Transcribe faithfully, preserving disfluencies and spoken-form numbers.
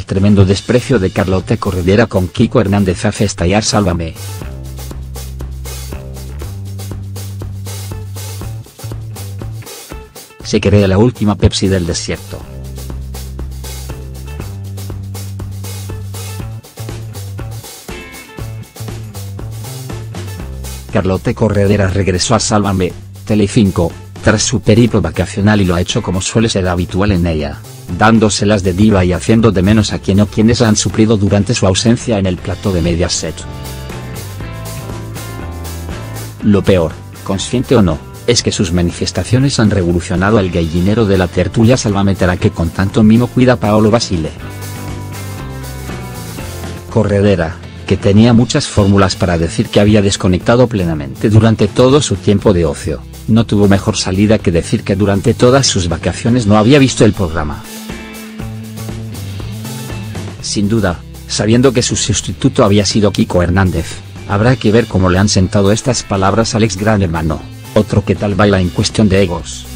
tremendo desprecio de Carlota Corredera con Kiko Hernández hace estallar Sálvame. Se cree la última Pepsi del desierto. Carlota Corredera regresó a Sálvame, Telecinco, tras su periplo vacacional y lo ha hecho como suele ser habitual en ella, dándoselas de diva y haciendo de menos a quien o quienes la han suplido durante su ausencia en el plató de Mediaset. Lo peor, consciente o no, es que sus manifestaciones han revolucionado el gallinero de la tertulia salvametera que con tanto mimo cuida Paolo Basile. Corredera, que tenía muchas fórmulas para decir que había desconectado plenamente durante todo su tiempo de ocio, no tuvo mejor salida que decir que durante todas sus vacaciones no había visto el programa. Sin duda, sabiendo que su sustituto había sido Kiko Hernández, habrá que ver cómo le han sentado estas palabras al ex Gran Hermano, otro que tal baila en cuestión de egos.